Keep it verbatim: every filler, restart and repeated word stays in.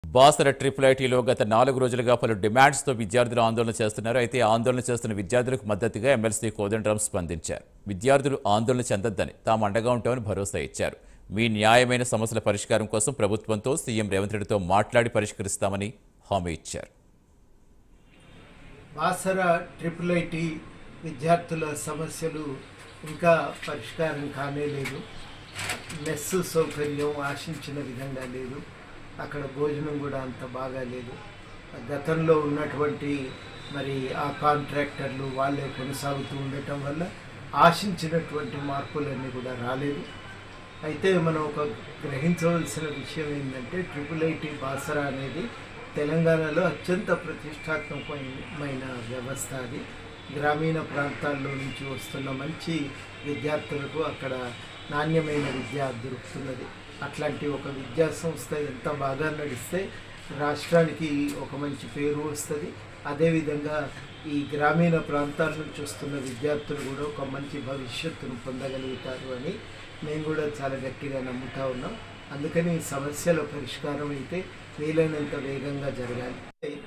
Basara triple ఐటీలో గత నాలుగు రోజులుగా పలు డిమాండ్స్తో విద్యార్థులు ఆందోళన చేస్తున్నారు. అయితే ఆందోళన చేస్తున్న విద్యార్థులకు మద్దతుగా ఎమ్మెల్సీ కోదండరాం స్పందించారు. విద్యార్థులు ఆందోళన చెందొద్దని తాము అండగా ఉంటామని భరోసా ఇచ్చారు. మీ న్యాయమైన సమస్యల పరిష్కారం కోసం ప్రభుత్వంతో సీఎం రేవంత్ రెడ్డితో మాట్లాడి పరిష్కరిస్తామని హామీ ఇచ్చారు. బాసర ట్రిపుల్ ఐటీ విద్యార్థుల సమస్యలు ఇంకా పరిష్కారం కానే లేదు. మెస్ సౌకర్యం ఆశించిన విధంగా లేదు. అక్కడ భోజనం కూడా అంత బాగా లేదు. గతంలో ఉన్నటువంటి మరి ఆ కాంట్రాక్టర్లు వాళ్ళే కొనసాగుతూ ఉండటం వల్ల ఆశించినటువంటి మార్పులన్నీ కూడా రాలేదు. అయితే మనం ఒక గ్రహించవలసిన విషయం ఏంటంటే ట్రిపుల్ ఐటీ బాసరా అనేది తెలంగాణలో అత్యంత ప్రతిష్టాత్మకమైన వ్యవస్థ. అది గ్రామీణ ప్రాంతాల్లో నుంచి వస్తున్న మంచి విద్యార్థులకు అక్కడ నాణ్యమైన విద్య దొరుకుతున్నది. అట్లాంటి ఒక విద్యా సంస్థ ఎంత బాగా నడిస్తే రాష్ట్రానికి ఒక మంచి పేరు వస్తుంది. అదేవిధంగా ఈ గ్రామీణ ప్రాంతాల నుంచి వస్తున్న విద్యార్థులు కూడా ఒక మంచి భవిష్యత్తును పొందగలుగుతారు అని మేము కూడా చాలా గట్టిగా నమ్ముతా ఉన్నాం. అందుకని సమస్యల పరిష్కారం అయితే వీలైనంత వేగంగా జరగాలి.